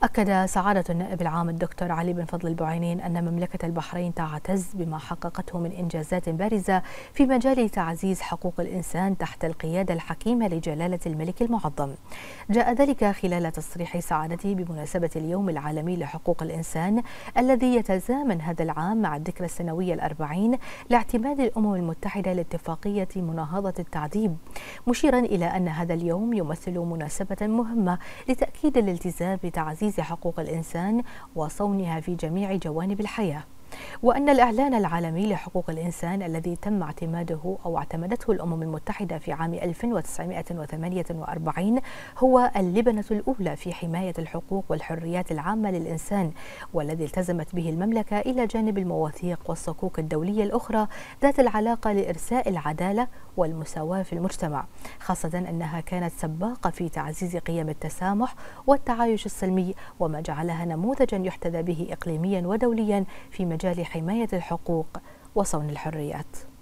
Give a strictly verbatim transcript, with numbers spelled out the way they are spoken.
أكد سعادة النائب العام الدكتور علي بن فضل البعينين أن مملكة البحرين تعتز بما حققته من إنجازات بارزة في مجال تعزيز حقوق الإنسان تحت القيادة الحكيمة لجلالة الملك المعظم. جاء ذلك خلال تصريح سعادته بمناسبة اليوم العالمي لحقوق الإنسان الذي يتزامن هذا العام مع الذكرى السنوية الأربعين لاعتماد الأمم المتحدة لاتفاقية مناهضة التعذيب، مشيرا إلى أن هذا اليوم يمثل مناسبة مهمة لتأكيد الالتزام بتعزيز حقوق الإنسان وصونها في جميع جوانب الحياة، وأن الإعلان العالمي لحقوق الإنسان الذي تم اعتماده أو اعتمدته الأمم المتحدة في عام ألف وتسعمائة وثمانية وأربعين هو اللبنة الأولى في حماية الحقوق والحريات العامة للإنسان، والذي التزمت به المملكة إلى جانب المواثيق والصكوك الدولية الأخرى ذات العلاقة لإرساء العدالة والمساواة في المجتمع، خاصة أنها كانت سباقة في تعزيز قيم التسامح والتعايش السلمي، وما جعلها نموذجا يحتذى به إقليميا ودوليا في مجال حماية الحقوق وصون الحريات.